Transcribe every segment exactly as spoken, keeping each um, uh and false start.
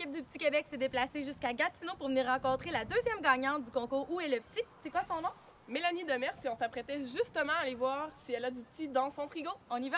l'équipe du Petit Québec s'est déplacée jusqu'à Gatineau pour venir rencontrer la deuxième gagnante du concours Où est le petit? C'est quoi son nom? Mélanie Demers, et on s'apprêtait justement à aller voir si elle a du petit dans son frigo. On y va!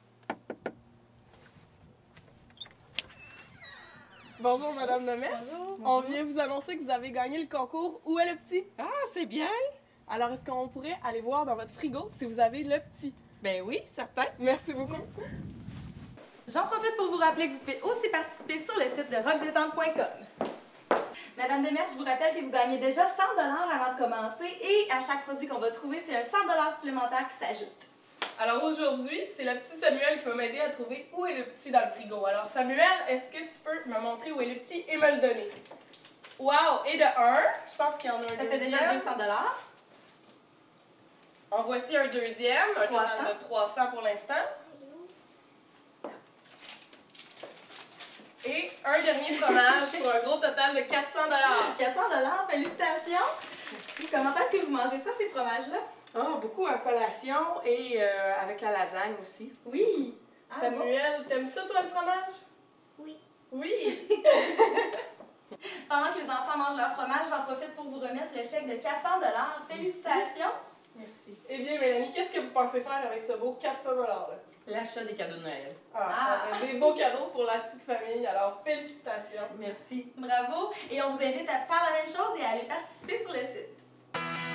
Bonjour Madame Demers. Bonjour. On vient vous annoncer que vous avez gagné le concours Où est le petit? Ah, c'est bien! Alors est-ce qu'on pourrait aller voir dans votre frigo si vous avez le petit? Ben oui, certain. Merci beaucoup. J'en profite pour vous rappeler que vous pouvez aussi participer sur le site de rock détente point com. Madame Demers, je vous rappelle que vous gagnez déjà cent dollars avant de commencer et à chaque produit qu'on va trouver, c'est un cent dollars supplémentaire qui s'ajoute. Alors aujourd'hui, c'est le petit Samuel qui va m'aider à trouver où est le petit dans le frigo. Alors Samuel, est-ce que tu peux me montrer où est le petit et me le donner? Wow! Et de un, je pense qu'il y en a un Ça deuxième. fait déjà deux cents dollars. En voici un deuxième, un trois cents. total de trois cents pour l'instant. Et un dernier fromage pour un gros total de quatre cents dollars. quatre cents dollars, félicitations! Merci. Comment est-ce que vous mangez ça, ces fromages-là? Ah, beaucoup à collation et euh, avec la lasagne aussi. Oui! Ah, bon. Samuel, t'aimes ça toi le fromage? Oui. Oui! Pendant que les enfants mangent leur fromage, j'en profite pour vous remettre le chèque de quatre cents dollars. Félicitations! Merci. Eh bien Mélanie, qu'est-ce que vous pensez faire avec ce beau quatre cents dollars là? L'achat des cadeaux de Noël. Ah, Ah. ça fait des beaux cadeaux pour la petite famille, alors félicitations! Merci. Bravo! Et on vous invite à faire la même chose et à aller participer sur le site.